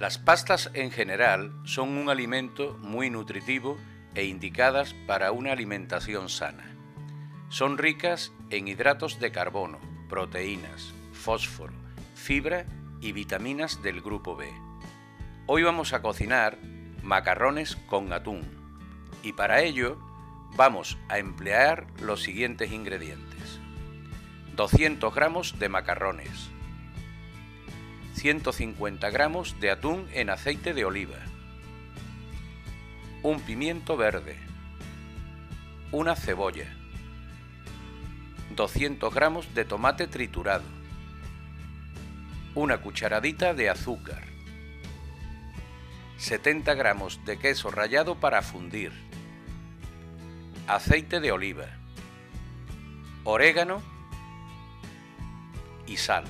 Las pastas en general son un alimento muy nutritivo e indicadas para una alimentación sana. Son ricas en hidratos de carbono, proteínas, fósforo, fibra y vitaminas del grupo B. Hoy vamos a cocinar macarrones con atún y para ello vamos a emplear los siguientes ingredientes: 200 gramos de macarrones, 150 gramos de atún en aceite de oliva, un pimiento verde, una cebolla, 200 gramos de tomate triturado, una cucharadita de azúcar, 70 gramos de queso rallado para fundir, aceite de oliva, orégano y sal.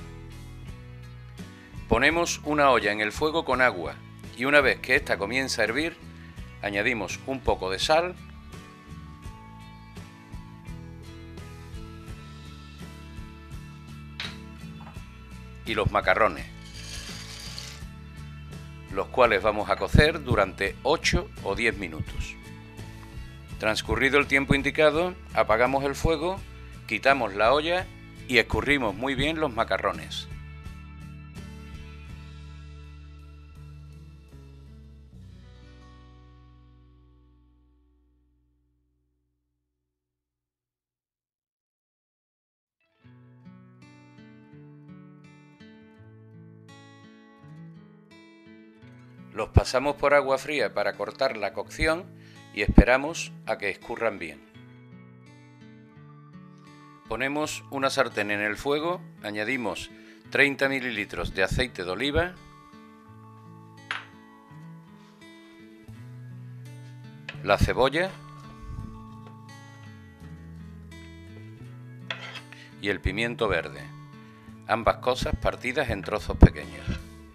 Ponemos una olla en el fuego con agua y una vez que ésta comienza a hervir, añadimos un poco de sal y los macarrones, los cuales vamos a cocer durante 8 o 10 minutos. Transcurrido el tiempo indicado, apagamos el fuego, quitamos la olla y escurrimos muy bien los macarrones. Los pasamos por agua fría para cortar la cocción y esperamos a que escurran bien. Ponemos una sartén en el fuego, añadimos 30 mililitros de aceite de oliva, la cebolla y el pimiento verde, ambas cosas partidas en trozos pequeños.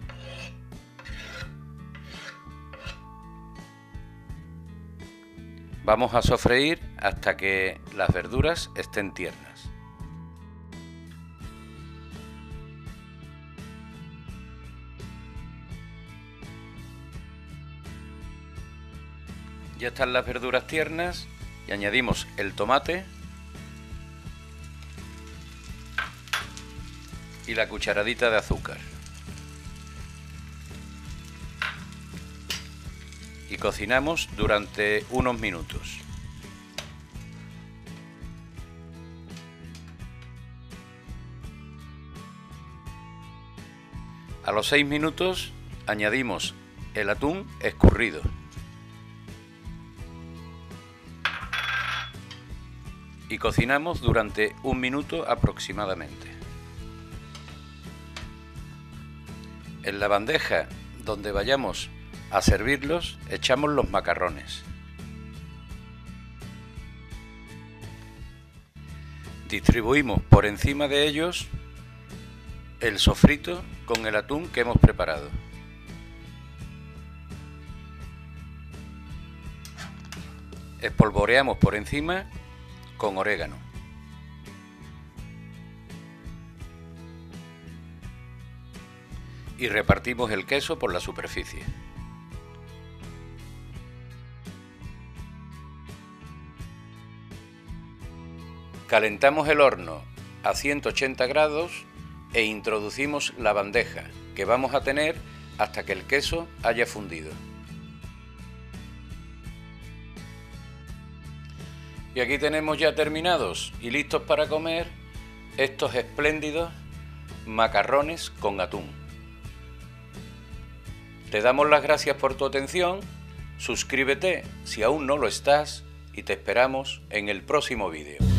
Vamos a sofreír hasta que las verduras estén tiernas. Ya están las verduras tiernas y añadimos el tomate y la cucharadita de azúcar. Y cocinamos durante unos minutos. A los 6 minutos añadimos el atún escurrido. Y cocinamos durante 1 minuto aproximadamente. En la bandeja donde vayamos a servirlos, echamos los macarrones. Distribuimos por encima de ellos el sofrito con el atún que hemos preparado. Espolvoreamos por encima con orégano. Y repartimos el queso por la superficie. Calentamos el horno a 180 grados e introducimos la bandeja que vamos a tener hasta que el queso haya fundido. Y aquí tenemos ya terminados y listos para comer estos espléndidos macarrones con atún. Te damos las gracias por tu atención, suscríbete si aún no lo estás y te esperamos en el próximo vídeo.